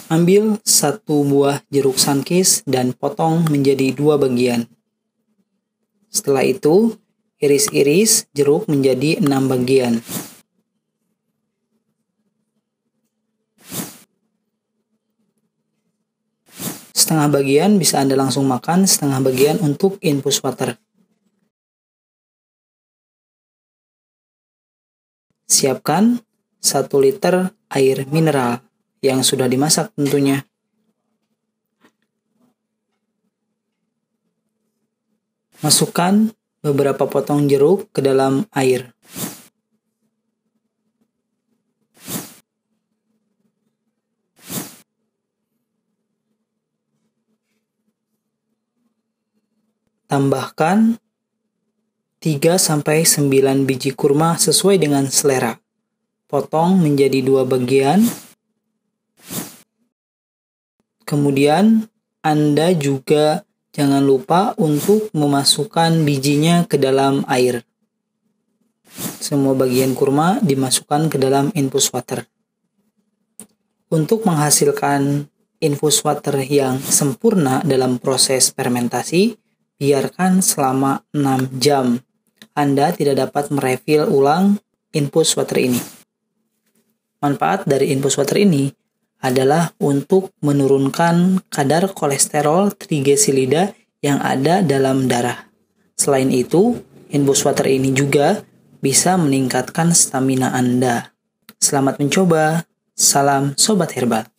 Ambil satu buah jeruk sunkist dan potong menjadi 2 bagian. Setelah itu, iris-iris jeruk menjadi 6 bagian. Setengah bagian bisa Anda langsung makan, setengah bagian untuk infus water. Siapkan 1 liter air mineral yang sudah dimasak tentunya. Masukkan beberapa potong jeruk ke dalam air. Tambahkan 3-9 biji kurma sesuai dengan selera. Potong menjadi 2 bagian. Kemudian Anda juga jangan lupa untuk memasukkan bijinya ke dalam air. Semua bagian kurma dimasukkan ke dalam infus water. Untuk menghasilkan infus water yang sempurna dalam proses fermentasi, biarkan selama 6 jam. Anda tidak dapat merefill ulang infus water ini. Manfaat dari infus water ini adalah untuk menurunkan kadar kolesterol trigliserida yang ada dalam darah. Selain itu, infus water ini juga bisa meningkatkan stamina Anda. Selamat mencoba. Salam Sobat Herbal.